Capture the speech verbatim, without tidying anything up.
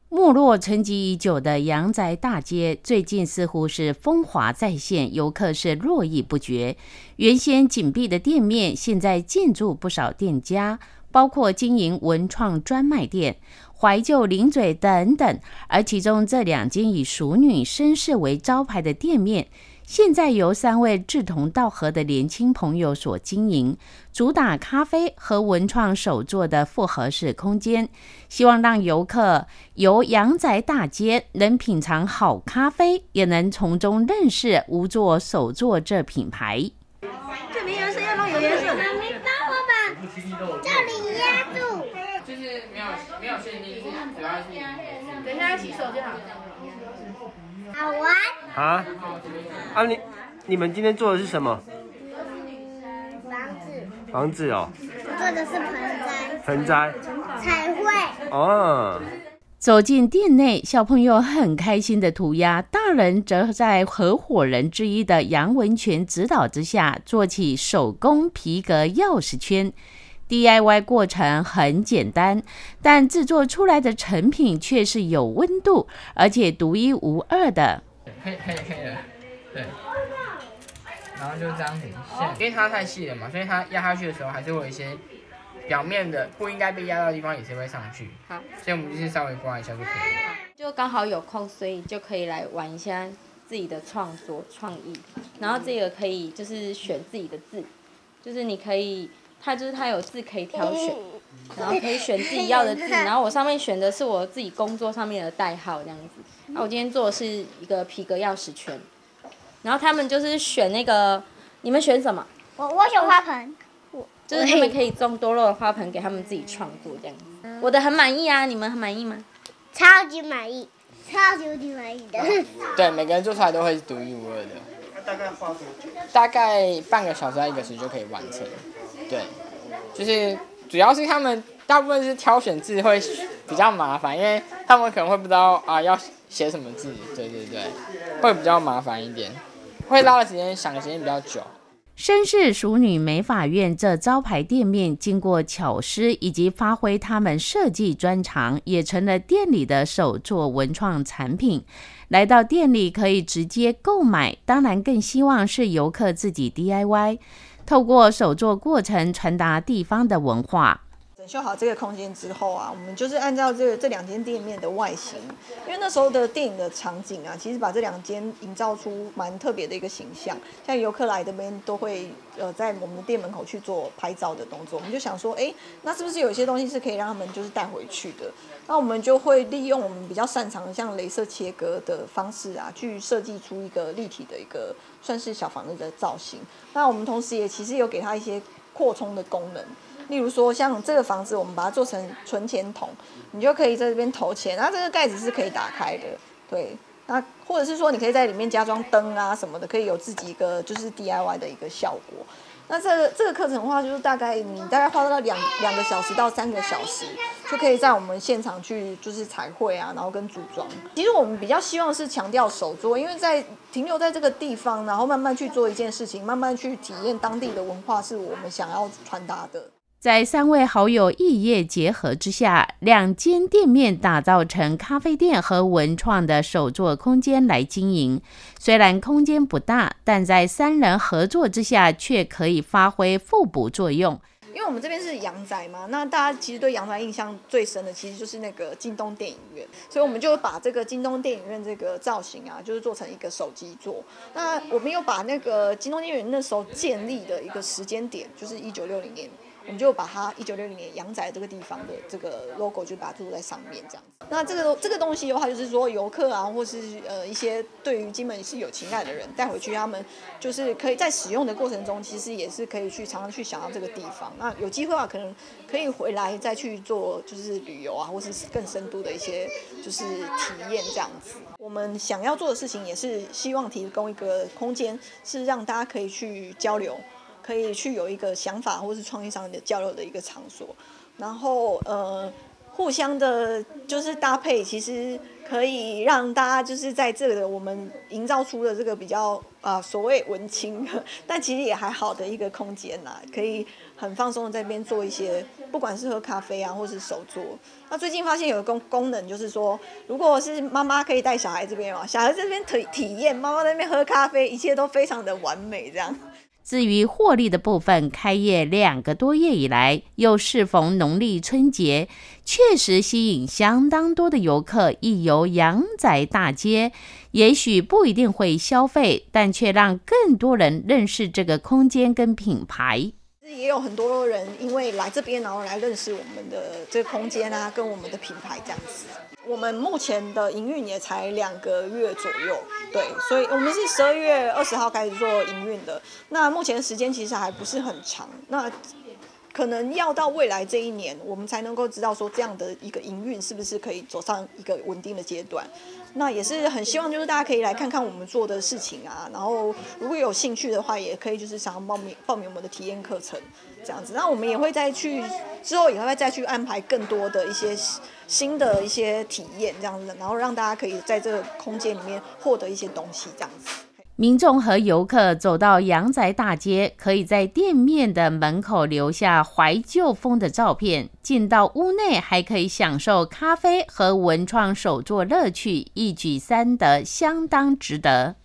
没落沉寂已久的阳宅大街，最近似乎是风华再现，游客是络绎不绝。原先紧闭的店面，现在进驻不少店家，包括经营文创专卖店、怀旧零嘴等等。而其中这两间以淑女绅士为招牌的店面，现在由三位志同道合的年轻朋友所经营，主打咖啡和文创手作的复合式空间，希望让游客游阳宅大街能品尝好咖啡，也能从中认识无作手作这品牌。 这没颜色要弄有颜色。 妈咪帮我把这里压住。 就是没有没有限定，就是主要是等一下要洗手就好。 好玩。 啊啊！你你们今天做的是什么？ 房子。 房子哦。 做的是盆栽。 盆栽。 彩绘。 哦。 走进店内，小朋友很开心的涂鸦，大人则在合伙人之一的杨文全指导之下，做起手工皮革钥匙圈。D I Y 过程很简单，但制作出来的成品却是有温度，而且独一无二的。 可以可以可以了，对。然后就这样子线，因为它太细了嘛，所以它压下去的时候还是会有一些表面的不应该被压到的地方也是会上去。 好， 所以我们就是稍微刮一下就可以了。 就刚好有空，所以就可以来玩一下自己的创作创意。然后这个可以就是选自己的字，就是你可以。它就是它有字可以挑选，然后可以选自己要的字，然后我上面选的是我自己工作上面的代号这样子。那我今天做的是一个皮革钥匙圈，然后他们就是选那个，你们选什么？ 我我选花盆， 就是他们可以种多肉的花盆给他们自己创作这样子。我的很满意啊，你们很满意吗？ 超级满意，超级无敌满意的。 对，每个人做出来都会是独一无二的。 大概花多久？ 大概半个小时到一个小时就可以完成。对，就是主要是他们大部分是挑选字会比较麻烦，因为他们可能会不知道啊要写什么字，对对对，会比较麻烦一点，会拉的时间想的时间比较久。 绅士淑女美发院这招牌店面，经过巧思以及发挥他们设计专长，也成了店里的手作文创产品。来到店里可以直接购买，当然更希望是游客自己 D I Y， 透过手作过程传达地方的文化。 整修好这个空间之后啊，我们就是按照这个这两间店面的外形，因为那时候的电影的场景啊，其实把这两间营造出蛮特别的一个形象。像游客来这边都会呃在我们的店门口去做拍照的动作，我们就想说，哎，那是不是有一些东西是可以让他们就是带回去的？那我们就会利用我们比较擅长的像雷射切割的方式啊，去设计出一个立体的一个算是小房子的造型。那我们同时也其实有给它一些扩充的功能。例如说，像这个房子，我们把它做成存钱筒，你就可以在这边投钱，然后这个盖子是可以打开的，对。那或者是说，你可以在里面加装灯啊什么的，可以有自己一个就是 D I Y 的一个效果。那这个这个课程的话，就是大概你大概花到两两个小时到三个小时，就可以在我们现场去就是彩绘啊，然后跟组装。其实我们比较希望是强调手作，因为在停留在这个地方，然后慢慢去做一件事情，慢慢去体验当地的文化，是我们想要传达的。 在三位好友异业结合之下，两间店面打造成咖啡店和文创的手作空间来经营。虽然空间不大，但在三人合作之下，却可以发挥互补作用。 因为我们这边是阳宅嘛，那大家其实对阳宅印象最深的其实就是那个京东电影院，所以我们就把这个京东电影院这个造型啊，就是做成一个手机座。那我们又把那个京东电影院那时候建立的一个时间点，就是一九六零年。我们就把它一九六零年阳宅这个地方的这个 logo 就把它做在上面这样子。那这个这个东西的话，就是说游客啊，或是呃一些对于金门是有情感的人带回去，他们就是可以在使用的过程中，其实也是可以去常常去想到这个地方。那有机会的话，可能可以回来再去做就是旅游啊，或是更深度的一些就是体验这样子。我们想要做的事情也是希望提供一个空间，是让大家可以去交流。可以去有一个想法或是创意上的交流的一个场所，然后呃互相的，就是搭配，其实可以让大家就是在这个我们营造出的这个比较啊、呃、所谓文青，但其实也还好的一个空间呐、啊，可以很放松的在这边做一些，不管是喝咖啡啊，或是手作。那最近发现有个功功能，就是说，如果是妈妈可以带小孩这边嘛，小孩这边体体验，妈妈在那边喝咖啡，一切都非常的完美，这样。 至于获利的部分，开业两个多月以来，又适逢农历春节，确实吸引相当多的游客一游阳宅大街。也许不一定会消费，但却让更多人认识这个空间跟品牌。 也有很多人因为来这边，然后来认识我们的这个空间啊，跟我们的品牌这样子。我们目前的营运也才两个月左右，对，所以我们是十二月二十号开始做营运的。那目前的时间其实还不是很长，那可能要到未来这一年，我们才能够知道说这样的一个营运是不是可以走上一个稳定的阶段。那也是很希望就是大家可以来看看我们做的事情啊，然后如果有兴趣的话，也可以就是想要报名报名我们的体验课程这样子。那我们也会再去之后也会再去安排更多的一些新的一些体验这样子，然后让大家可以在这个空间里面获得一些东西这样子。 民众和游客走到阳宅大街，可以在店面的门口留下怀旧风的照片，进到屋内还可以享受咖啡和文创手作乐趣，一举三得，相当值得。